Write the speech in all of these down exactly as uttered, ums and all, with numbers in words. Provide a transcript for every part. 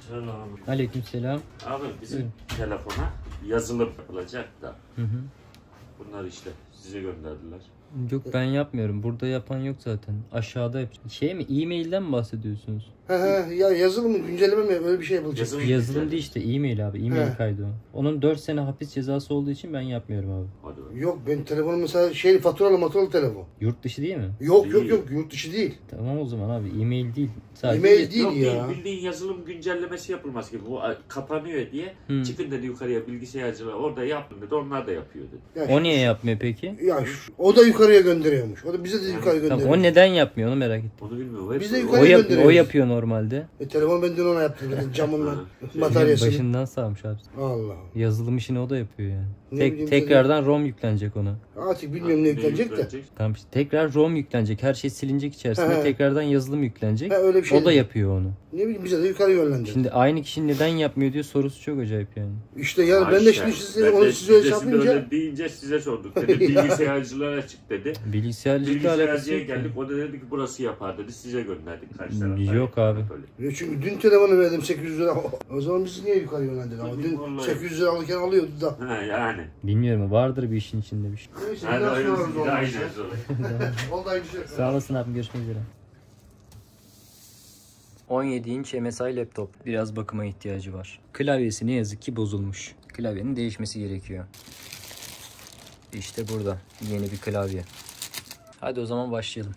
Selam. Aleykümselam. Abi bizim Evet. telefona yazılım yapılacak da. Hı hı. Bunlar işte size gönderdiler. Yok ben yapmıyorum. Burada yapan yok zaten. Aşağıda yap. Şey mi? E-mail'den mi bahsediyorsunuz? He he ya yazılım mı güncelleme mi öyle bir şey yapılacak. Yazılım. Yazılım değil işte. E-mail abi. E-mail He. kaydı o. Onun dört sene hapis cezası olduğu için ben yapmıyorum abi. Hadi bakalım. Yok benim telefonum mesela şey faturalı maturalı telefon. Yurt dışı değil mi? Yok yok Değil. yok yurt dışı değil. Tamam o zaman abi. E-mail değil. Sadece E-mail değil Yok ya. değil, bildiğin yazılım güncellemesi yapılması gibi. Bu a, kapanıyor diye. Hı. Çıkın dedi yukarıya bilgisayarcılar orada yapın dedi. Onlar da yapıyor dedi. Ya, O niye yapmıyor peki? ya şu- o da yukarıya gönderiyormuş. O da bize de yukarı Tamam, gönderiyor. o neden yapmıyor onu merak ettim. Onu bilmiyorum. Biz de Hepsi- yukarı O, yap, gönderiyoruz. o yapıyor normalde. E, telefon ben dün ona yaptım dedim camınla Ha. bataryasını. Başından sağmış abi. Allah. Yazılım işini o da yapıyor yani. Ne Tek, bileyim, tekrardan ROM yüklenecek ona. Artık bilmiyorum ne yüklenecek de. yüklenecek? Tamam işte tekrar ROM yüklenecek. Her şey silinecek içerisinde. He. Tekrardan yazılım yüklenecek. He, öyle bir şey O da dedi. yapıyor onu. Ne bileyim bize de yukarı yönlendirdi. Şimdi aynı kişi neden yapmıyor diyor sorusu çok acayip yani. İşte yani Ha ben de işte, şimdi size ben onu de size öyle size yapınca öyle deyince size sorduk dedi. Bilgisayarcılara çık dedi. Bilgisayarcılıkla alakası Bilgisayarcıya yok. geldik. O da dedi ki burası yapar dedi. Size gönderdik. Kaç taraftan. Yok abi. Böyle. ya çünkü dün telefonu verdim sekiz yüz lira. O zaman bizi niye yukarı yönlendirdi? Ama dün Vallahi. sekiz yüz lira alırken alıyordu da. Ha yani. Bilmiyorum vardır bir işin içinde bir şey. Neyse Hadi biraz sonra hayırlısı. oldu. Aynen sonra. Oldu aynı şey. Sağ olasın abi görüşmek üzere. on yedi inç M S I laptop. Biraz bakıma ihtiyacı var. Klavyesi ne yazık ki bozulmuş. Klavyenin değişmesi gerekiyor. İşte burada yeni bir klavye. Hadi o zaman başlayalım.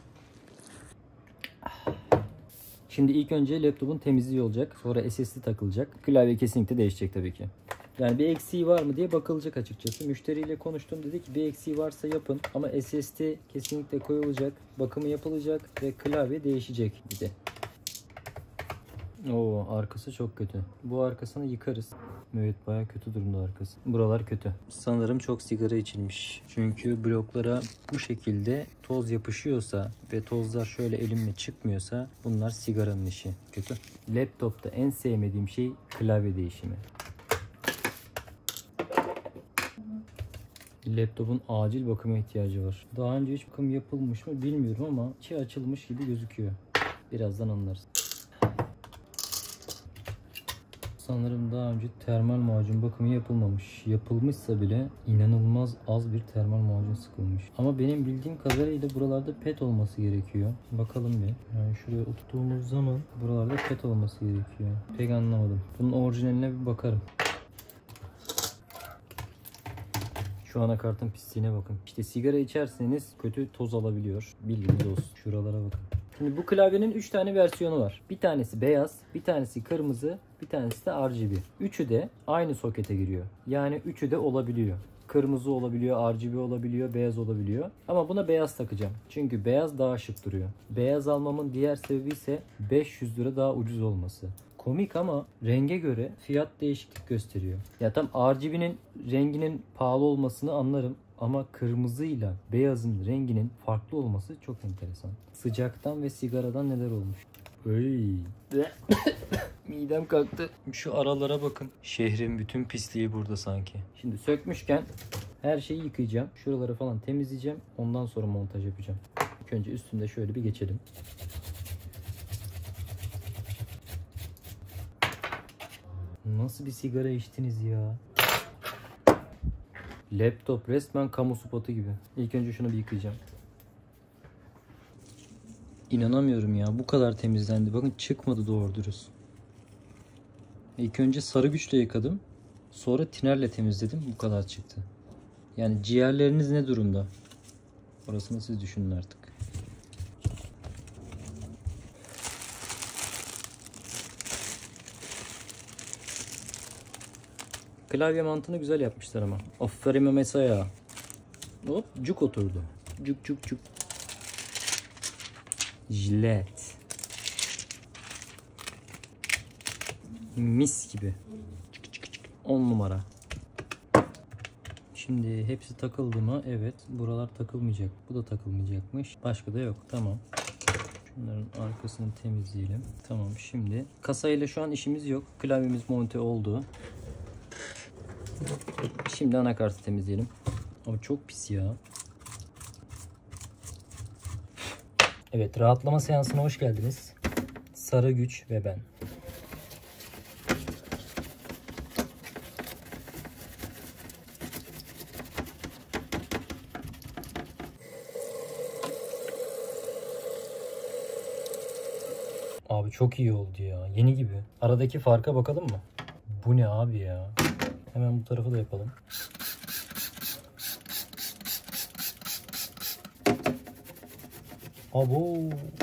Şimdi ilk önce laptopun temizliği olacak. Sonra S S D takılacak. Klavye kesinlikle değişecek tabii ki. Yani bir eksiği var mı diye bakılacak açıkçası. Müşteriyle konuştum, dedi ki bir eksiği varsa yapın. Ama S S D kesinlikle koyulacak. Bakımı yapılacak ve klavye değişecek dedi. Oo, arkası çok kötü. Bu arkasını yıkarız. Evet baya kötü durumda arkası. Buralar kötü. Sanırım çok sigara içilmiş. Çünkü bloklara bu şekilde toz yapışıyorsa ve tozlar şöyle elimle çıkmıyorsa bunlar sigaranın işi. Kötü. Laptopta en sevmediğim şey klavye değişimi. Laptopun acil bakıma ihtiyacı var. Daha önce hiç bakım yapılmış mı bilmiyorum ama içi açılmış gibi gözüküyor. Birazdan anlarız. Sanırım daha önce termal macun bakımı yapılmamış. Yapılmışsa bile inanılmaz az bir termal macun sıkılmış. Ama benim bildiğim kadarıyla buralarda pet olması gerekiyor. Bakalım bir. Yani şuraya oturttuğumuz zaman buralarda pet olması gerekiyor. Pek anlamadım. Bunun orijinaline bir bakarım. Şu anakartın pisliğine bakın. İşte sigara içerseniz kötü toz alabiliyor. Bildiğiniz olsun. Şuralara bakın. Şimdi bu klavyenin üç tane versiyonu var. Bir tanesi beyaz, bir tanesi kırmızı, bir tanesi de R G B. Üçü de aynı sokete giriyor. Yani üçü de olabiliyor. Kırmızı olabiliyor, R G B olabiliyor, beyaz olabiliyor. Ama buna beyaz takacağım. Çünkü beyaz daha şık duruyor. Beyaz almamın diğer sebebi ise beş yüz lira daha ucuz olması. Komik ama renge göre fiyat değişiklik gösteriyor. Ya tam R G B'nin renginin pahalı olmasını anlarım. Ama kırmızıyla beyazın renginin farklı olması çok enteresan. Sıcaktan ve sigaradan neler olmuş. Ey. Midem kalktı. Şu aralara bakın. Şehrin bütün pisliği burada sanki. Şimdi sökmüşken her şeyi yıkayacağım. Şuraları falan temizleyeceğim. Ondan sonra montaj yapacağım. İlk önce üstünde şöyle bir geçelim. Nasıl bir sigara içtiniz ya? Laptop resmen kamu spotu gibi. İlk önce şunu bir yıkayacağım. İnanamıyorum ya. Bu kadar temizlendi. Bakın çıkmadı doğru dürüst. İlk önce sarı güçle yıkadım. Sonra tinerle temizledim. Bu kadar çıktı. Yani ciğerleriniz ne durumda? Orasını siz düşünün artık. Klavye mantığını güzel yapmışlar ama. Aferin mesela. Hop cuk oturdu. Cuk cuk cuk. Jilet. Mis gibi. on numara. Şimdi hepsi takıldı mı? Evet. Buralar takılmayacak. Bu da takılmayacakmış. Başka da yok. Tamam. Şunların arkasını temizleyelim. Tamam. Şimdi kasayla şu an işimiz yok. Klavyemiz monte oldu. Şimdi anakartı temizleyelim. Ama çok pis ya. Evet, rahatlama seansına hoş geldiniz. Sarı güç ve ben. Abi çok iyi oldu ya. Yeni gibi. Aradaki farka bakalım mı? Bu ne abi ya? Hemen bu tarafı da yapalım. Abo.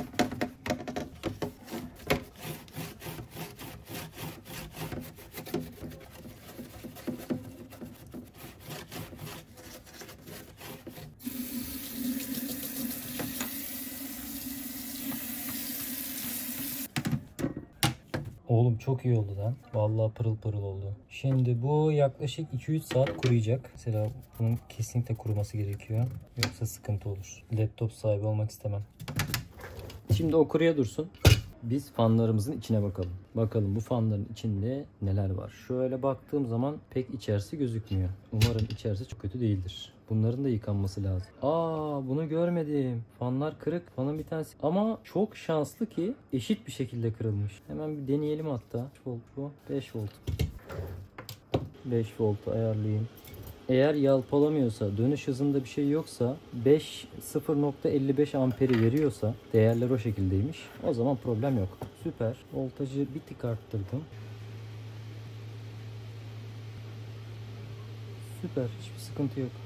Oğlum çok iyi oldu lan. Vallahi pırıl pırıl oldu. Şimdi bu yaklaşık iki üç saat kuruyacak. Mesela bunun kesinlikle kuruması gerekiyor. Yoksa sıkıntı olur. Laptop sahibi olmak istemem. Şimdi o kuruya dursun. Biz fanlarımızın içine bakalım. Bakalım bu fanların içinde neler var. Şöyle baktığım zaman pek içerisi gözükmüyor. Umarım içerisi çok kötü değildir. Bunların da yıkanması lazım. Aa, bunu görmedim. Fanlar kırık. Fanın bir tanesi. Ama çok şanslı ki eşit bir şekilde kırılmış. Hemen bir deneyelim hatta. Kaç volt bu? beş volt. beş voltu ayarlayayım. Eğer yalpalamıyorsa, dönüş hızında bir şey yoksa, beş sıfır nokta elli beş amperi veriyorsa, değerler o şekildeymiş. O zaman problem yok. Süper. Voltajı bir tık arttırdım. Süper. Hiçbir sıkıntı yok.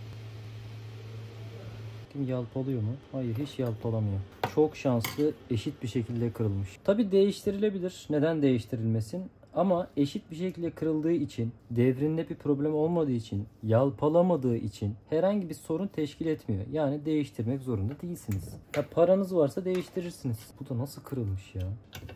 Yalpalıyor mu? Hayır, hiç yalpalamıyor. Çok şanslı, eşit bir şekilde kırılmış. Tabii değiştirilebilir. Neden değiştirilmesin? Ama eşit bir şekilde kırıldığı için, devrinde bir problem olmadığı için, yalpalamadığı için herhangi bir sorun teşkil etmiyor. Yani değiştirmek zorunda değilsiniz. Ya paranız varsa değiştirirsiniz. Bu da nasıl kırılmış ya?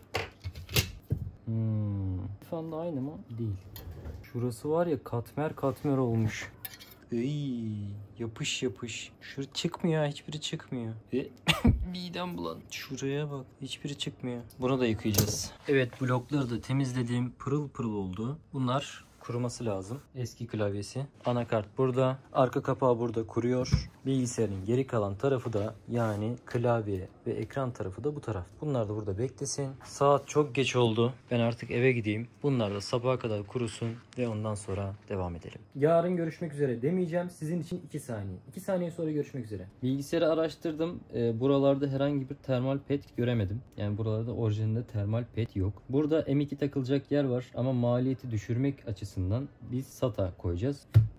Hmm. Fan da aynı mı? Değil. Şurası var ya, katmer katmer olmuş. Ey, yapış yapış. Şurası çıkmıyor, hiçbiri çıkmıyor. E, midem bulan. Şuraya bak, hiçbiri çıkmıyor. Bunu da yıkayacağız. Evet, blokları da temizlediğim pırıl pırıl oldu. Bunlar kuruması lazım. Eski klavyesi. Anakart burada. Arka kapağı burada kuruyor. Bilgisayarın geri kalan tarafı da, yani klavye ve ekran tarafı da bu taraf. Bunlar da burada beklesin. Saat çok geç oldu. Ben artık eve gideyim. Bunlar da sabaha kadar kurusun ve ondan sonra devam edelim. Yarın görüşmek üzere demeyeceğim. Sizin için iki saniye. iki saniye sonra görüşmek üzere. Bilgisayarı araştırdım. Ee, buralarda herhangi bir termal pet göremedim. Yani buralarda orijinalde termal pet yok. Burada M iki takılacak yer var ama maliyeti düşürmek açısından biz SATA koyacağız.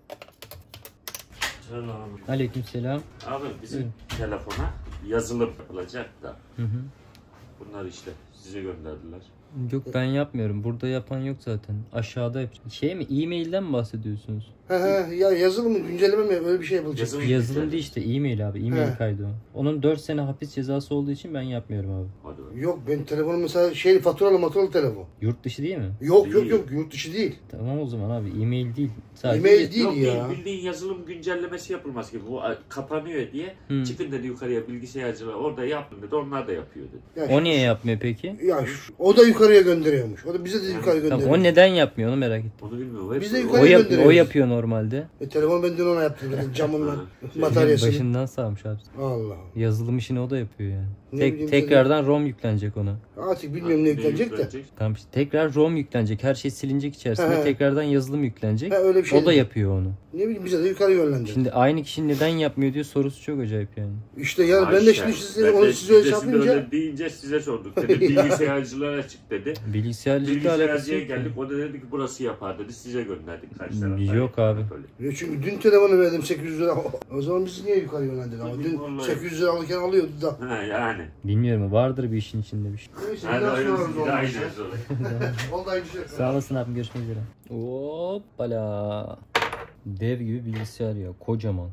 Selam. Aleykümselam. Abi bizim Evet. telefona yazılım yapılacak da. Hı hı. Bunlar işte size gönderdiler. Yok, ben yapmıyorum. Burada yapan yok zaten. Aşağıda yap. Şey mi? E-mail'den mi bahsediyorsunuz? He he ya yazılı mı güncelleme mi öyle bir şey yapılacak. Yazılım- Yazılım değil işte. E-mail abi. E-mail He. kaydı o. Onun dört sene hapis cezası olduğu için ben yapmıyorum abi. Hadi bakalım. Yok benim telefonum mesela şey faturalı maturalı telefon. Yurt dışı değil mi? Yok yok Değil. yok yurt dışı değil. Tamam o zaman abi. E-mail değil. Sadece E-mail değil Yok ya. değil, bildiğin yazılım güncellemesi yapılması gibi. Bu a, kapanıyor diye. Hı. Çıkın dedi yukarıya bilgisayarcılar orada yapın dedi. Onlar da yapıyor dedi. Ya, O niye yapmıyor peki? Ya şu- o da yukarıya gönderiyormuş. O da bize de yukarı Tamam, gönderiyor. o neden yapmıyor onu merak ettim. Onu bilmiyorum. Biz de Hepsi- yukarı O, yap, gönderiyoruz. o yapıyor normalde. E, telefon ben dün ona yaptım dedim camımla Ha. bataryasını. Başından sağmış abi. Allah. Yazılım işini o da yapıyor yani. Ne Tek, bileyim, tekrardan ROM yüklenecek ona. Artık bilmiyorum ne yüklenecek de. yüklenecek? Tamam işte tekrar ROM yüklenecek. Her şey silinecek içerisinde. He. Tekrardan yazılım yüklenecek. Ha, öyle bir şey O da dedi. yapıyor onu. Ne bileyim bize de yukarı yönlendirdi. Şimdi aynı kişi neden yapmıyor diye sorusu çok acayip yani. İşte yani ben de Ayşe, şimdi size, ben onu de size öyle size yapınca öyle deyince size sorduk. Dedi bilgisayarcılara çık dedi. Bilgisayarcılıkla alakası Bilgisayarcıya yok. geldik. O da dedi ki burası yapar dedi. Size gönderdik. Kaç taraf. Yok abi. Böyle. Ya çünkü dün telefonu verdim sekiz yüz lira. O zaman bizi niye yukarı yönlendirdi ama dün Vallahi. sekiz yüz lira alırken alıyordu da. Ha yani. Bilmiyorum, vardır bir işin içinde bir şey. Neyse Hadi bir daha öyle sorarız bir daha olmazsa. ineriz oraya. Oldu aynı şey. Sağ olasın abi, görüşmek üzere. Hoppala. Dev gibi bilgisayar ya, kocaman.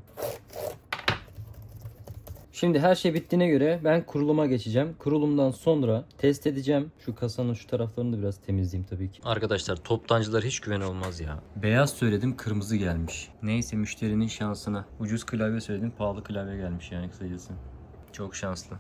Şimdi her şey bittiğine göre ben kuruluma geçeceğim. Kurulumdan sonra test edeceğim. Şu kasanın şu taraflarını da biraz temizleyeyim tabii ki. Arkadaşlar toptancılar hiç güven olmaz ya. Beyaz söyledim, kırmızı gelmiş. Neyse, müşterinin şansına. Ucuz klavye söyledim, pahalı klavye gelmiş yani kısacası. Çok şanslı.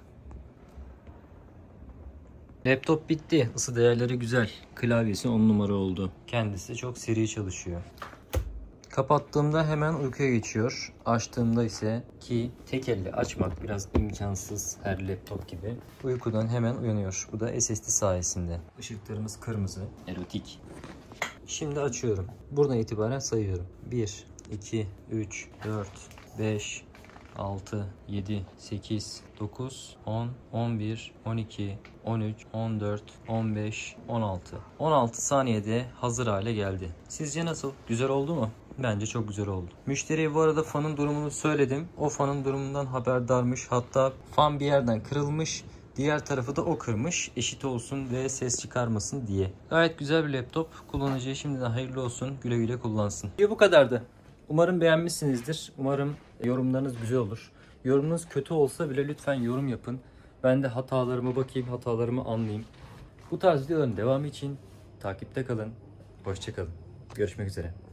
Laptop bitti. Isı değerleri güzel. Klavyesi on numara oldu. Kendisi çok seri çalışıyor. Kapattığımda hemen uykuya geçiyor. Açtığımda ise, ki tek elle açmak biraz imkansız her laptop gibi, uykudan hemen uyanıyor. Bu da S S D sayesinde. Işıklarımız kırmızı. Erotik. Şimdi açıyorum. Buradan itibaren sayıyorum. bir, iki, üç, dört, beş, altı, yedi, sekiz, dokuz, on, on bir, on iki, on üç, on dört, on beş, on altı. on altı saniyede hazır hale geldi. Sizce nasıl? Güzel oldu mu? Bence çok güzel oldu. Müşteriye bu arada fanın durumunu söyledim. O fanın durumundan haberdarmış. Hatta fan bir yerden kırılmış. Diğer tarafı da o kırmış. Eşit olsun ve ses çıkarmasın diye. Gayet güzel bir laptop. Kullanıcıya şimdiden hayırlı olsun. Güle güle kullansın. Video bu kadardı. Umarım beğenmişsinizdir. Umarım yorumlarınız güzel olur. Yorumunuz kötü olsa bile lütfen yorum yapın. Ben de hatalarıma bakayım, hatalarımı anlayayım. Bu tarz videoların devamı için takipte kalın. Hoşça kalın. Görüşmek üzere.